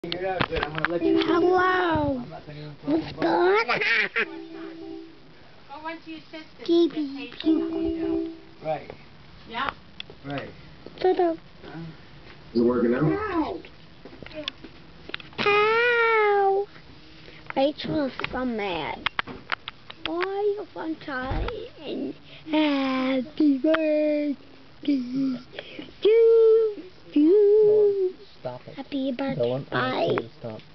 Figure it out good. I'm gonna let you. Hello. What's going on? Well, once you assist it, Right. Yeah. Right. Ow. Is it working now? Ow. Rachel is so mad. Why are you fun time? Happy birthday to you. Stop it. Happy Dylan, I birthday. told you to stop.